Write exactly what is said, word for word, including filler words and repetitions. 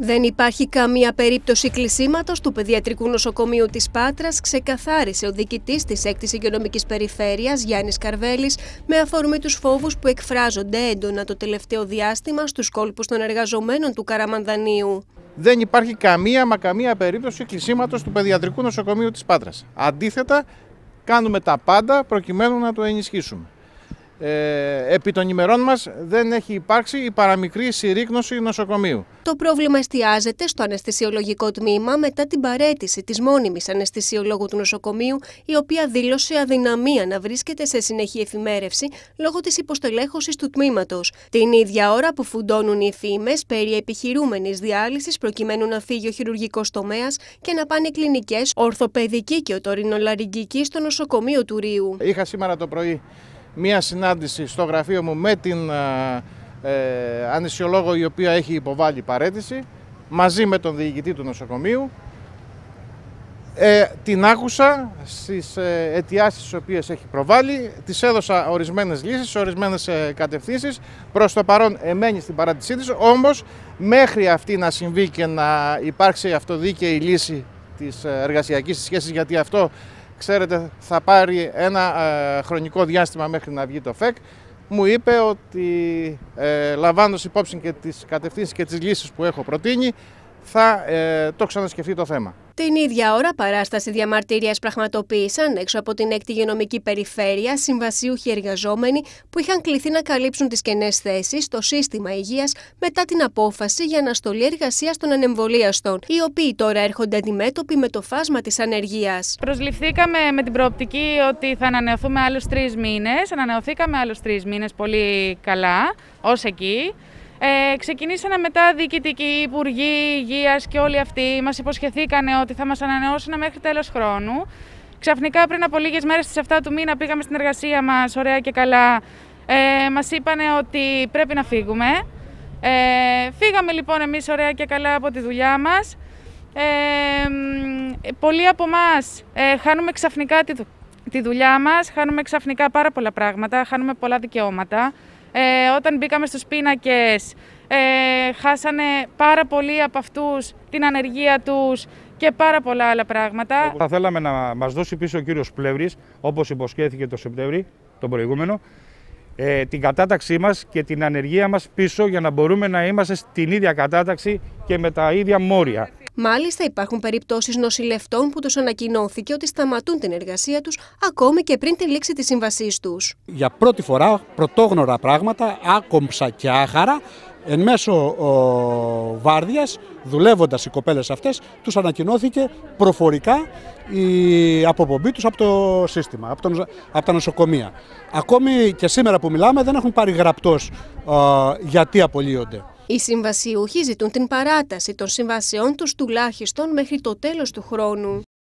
Δεν υπάρχει καμία περίπτωση κλεισίματος του Παιδιατρικού Νοσοκομείου της Πάτρας, ξεκαθάρισε ο διοικητής της έκτης Υγειονομικής Περιφέρειας Γιάννης Καρβέλης, με αφορμή τους φόβους που εκφράζονται έντονα το τελευταίο διάστημα στους κόλπους των εργαζομένων του Καραμανδανίου. Δεν υπάρχει καμία μα καμία περίπτωση κλεισίματος του Παιδιατρικού Νοσοκομείου της Πάτρας. Αντίθετα, κάνουμε τα πάντα προκειμένου να το ενισχύσουμε. Ε, επί των ημερών μας δεν έχει υπάρξει η παραμικρή συρρίκνωση νοσοκομείου. Το πρόβλημα εστιάζεται στο αναισθησιολογικό τμήμα μετά την παραίτηση της μόνιμης αναισθησιολόγου του νοσοκομείου, η οποία δήλωσε αδυναμία να βρίσκεται σε συνεχή εφημέρευση λόγω της υποστελέχωσης του τμήματος. Την ίδια ώρα που φουντώνουν οι φήμες περί επιχειρούμενης διάλυσης προκειμένου να φύγει ο χειρουργικός τομέας και να πάνε κλινικές, ορθοπαιδική και οτορινολαρυγγική στο νοσοκομείο του Ρείου. Είχα σήμερα το πρωί μία συνάντηση στο γραφείο μου με την ε, αναισθησιολόγο, η οποία έχει υποβάλει παραίτηση, μαζί με τον διοικητή του νοσοκομείου. Ε, την άκουσα στις ε, αιτιάσεις τις οποίες έχει προβάλει, της έδωσα ορισμένες λύσεις, ορισμένες ε, κατευθύνσεις. Προς το παρόν εμένει στην παράτησή της, όμως μέχρι αυτή να συμβεί και να υπάρξει αυτοδίκαιη λύση της εργασιακής σχέσης, γιατί αυτό, ξέρετε, θα πάρει ένα ε, χρονικό διάστημα μέχρι να βγει το ΦΕΚ, μου είπε ότι ε, λαμβάνοντας υπόψη και τις κατευθύνσεις και τις λύσεις που έχω προτείνει, θα ε, το ξανασκεφτεί το θέμα. Την ίδια ώρα, παράσταση διαμαρτυρίας πραγματοποίησαν έξω από την έκτη Υγειονομική Περιφέρεια συμβασίουχοι εργαζόμενοι που είχαν κληθεί να καλύψουν τις κενές θέσεις στο σύστημα υγείας μετά την απόφαση για αναστολή εργασίας των ανεμβολίαστων, οι οποίοι τώρα έρχονται αντιμέτωποι με το φάσμα της ανεργίας. Προσληφθήκαμε με την προοπτική ότι θα ανανεωθούμε άλλους τρεις μήνες. Ανανεωθήκαμε άλλους τρεις μήνες πολύ καλά, ως εκεί. Ε, ξεκινήσανε μετά διοικητικοί, υπουργοί υγείας και όλοι αυτοί. Μας υποσχεθήκανε ότι θα μας ανανεώσουν μέχρι τέλος χρόνου. Ξαφνικά, πριν από λίγες μέρες, στις εφτά του μήνα, πήγαμε στην εργασία μας, ωραία και καλά. Ε, μας είπανε ότι πρέπει να φύγουμε. Ε, φύγαμε λοιπόν εμείς ωραία και καλά από τη δουλειά μας. Ε, πολλοί από εμάς ε, χάνουμε ξαφνικά τη, τη δουλειά μας, χάνουμε ξαφνικά πάρα πολλά πράγματα, χάνουμε πολλά δικαιώματα. Ε, όταν μπήκαμε στους πίνακες, ε, χάσανε πάρα πολλοί από αυτούς την ανεργία τους και πάρα πολλά άλλα πράγματα. Θα θέλαμε να μας δώσει πίσω ο κύριος Πλεύρης, όπως υποσχέθηκε το Σεπτέμβρη, τον προηγούμενο, ε, την κατάταξή μας και την ανεργία μας πίσω, για να μπορούμε να είμαστε στην ίδια κατάταξη και με τα ίδια μόρια. Μάλιστα, υπάρχουν περιπτώσεις νοσηλευτών που τους ανακοινώθηκε ότι σταματούν την εργασία τους ακόμη και πριν τη λήξη της σύμβασής τους. Για πρώτη φορά, πρωτόγνωρα πράγματα, άκομψα και άχαρα, εν μέσω ο, βάρδιας, δουλεύοντας οι κοπέλες αυτές, τους ανακοινώθηκε προφορικά η αποπομπή τους από το σύστημα, από, το, από τα νοσοκομεία. Ακόμη και σήμερα που μιλάμε δεν έχουν πάρει γραπτός α, γιατί απολύονται. Οι συμβασιούχοι ζητούν την παράταση των συμβασιών τους τουλάχιστον μέχρι το τέλος του χρόνου.